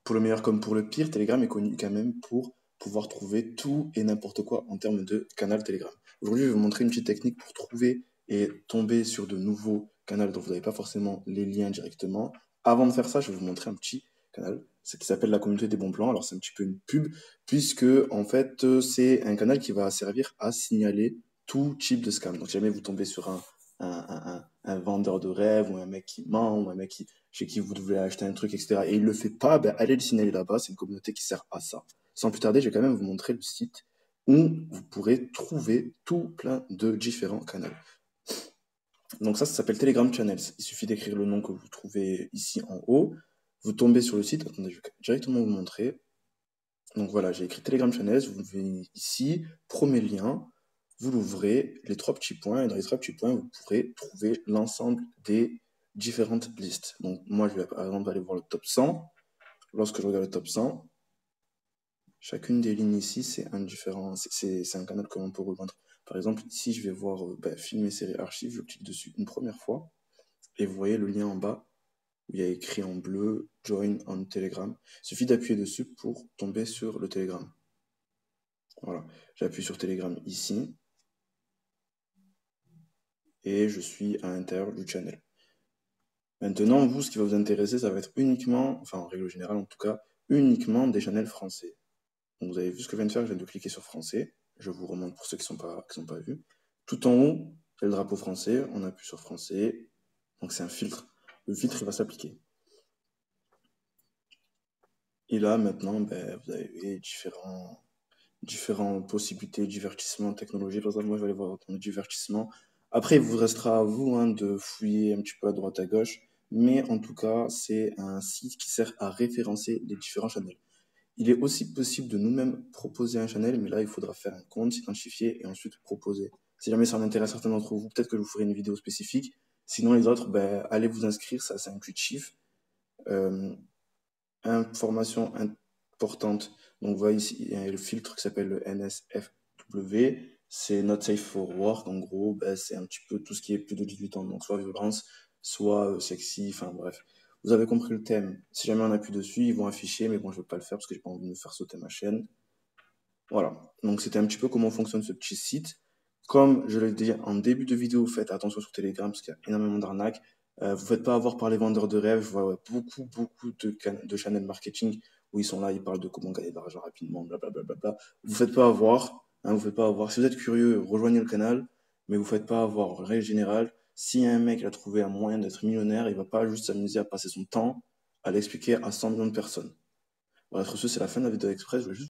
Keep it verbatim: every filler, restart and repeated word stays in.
pour le meilleur comme pour le pire, Telegram est connu quand même pour pouvoir trouver tout et n'importe quoi en termes de canal Telegram. Aujourd'hui, je vais vous montrer une petite technique pour trouver et tomber sur de nouveaux canaux dont vous n'avez pas forcément les liens directement. Avant de faire ça, je vais vous montrer un petit canal, ce qui s'appelle la communauté des bons plans. Alors c'est un petit peu une pub, puisque en fait c'est un canal qui va servir à signaler tout type de scam. Donc si jamais vous tombez sur un, un, un, un, un vendeur de rêve, ou un mec qui ment, ou un mec qui, chez qui vous devez acheter un truc, et cetera, et il ne le fait pas, ben, allez le signaler là-bas, c'est une communauté qui sert à ça. Sans plus tarder, je vais quand même vous montrer le site où vous pourrez trouver tout plein de différents canaux. Donc ça, ça s'appelle Telegram Channels. Il suffit d'écrire le nom que vous trouvez ici en haut. Vous tombez sur le site. Attendez, je vais directement vous montrer. Donc voilà, j'ai écrit Telegram Channels. Vous venez ici, premier lien. Vous l'ouvrez, les trois petits points. Et dans les trois petits points, vous pourrez trouver l'ensemble des différentes listes. Donc moi, je vais par exemple aller voir le top cent. Lorsque je regarde le top cent, chacune des lignes ici, c'est un différent, c'est un canal que l'on peut rejoindre. Par exemple, ici, je vais voir euh, bah, film et séries archives, je clique dessus une première fois, et vous voyez le lien en bas, où il y a écrit en bleu, Join on Telegram. Il suffit d'appuyer dessus pour tomber sur le Telegram. Voilà, j'appuie sur Telegram ici, et je suis à l'intérieur du channel. Maintenant, vous, ce qui va vous intéresser, ça va être uniquement, enfin en règle générale en tout cas, uniquement des channels français. Donc vous avez vu ce que je viens de faire, je viens de cliquer sur français. Je vous remonte pour ceux qui ne sont pas, qui sont pas vus. Tout en haut, j'ai le drapeau français, on appuie sur français. Donc c'est un filtre. Le filtre, il va s'appliquer. Et là, maintenant, ben, vous avez différents, différentes possibilités, divertissements, technologies. Par exemple, moi, je vais aller voir dans le divertissement. Après, il vous restera à vous hein, de fouiller un petit peu à droite à gauche. Mais en tout cas, c'est un site qui sert à référencer les différents channels. Il est aussi possible de nous-mêmes proposer un channel, mais là, il faudra faire un compte, s'identifier et ensuite proposer. Si jamais ça en intéresse certains d'entre vous, peut-être que je vous ferai une vidéo spécifique. Sinon, les autres, ben, allez vous inscrire, ça c'est intuitif. Euh, information importante. Donc, vous voyez ici, il y a le filtre qui s'appelle le N S F W. C'est Not Safe for Work. En gros, ben, c'est un petit peu tout ce qui est plus de dix-huit ans. Donc, soit violence, soit euh, sexy, enfin bref. Vous avez compris le thème. Si jamais on appuie dessus, ils vont afficher, mais bon, je ne vais pas le faire parce que j'ai pas envie de me faire sauter ma chaîne. Voilà. Donc, c'était un petit peu comment fonctionne ce petit site. Comme je l'ai dit en début de vidéo, faites attention sur Telegram parce qu'il y a énormément d'arnaques. Euh, vous ne faites pas avoir par les vendeurs de rêves. Je vois ouais, beaucoup, beaucoup de, de channels marketing où ils sont là, ils parlent de comment gagner de l'argent rapidement, blablabla. Bla, bla, bla. Vous ne faites pas avoir. Hein, vous faites pas avoir. Si vous êtes curieux, rejoignez le canal, mais vous ne faites pas avoir. En règle générale, si un mec a trouvé un moyen d'être millionnaire, il ne va pas juste s'amuser à passer son temps à l'expliquer à cent millions de personnes. Voilà, sur ce, c'est la fin de la vidéo express. Je vais juste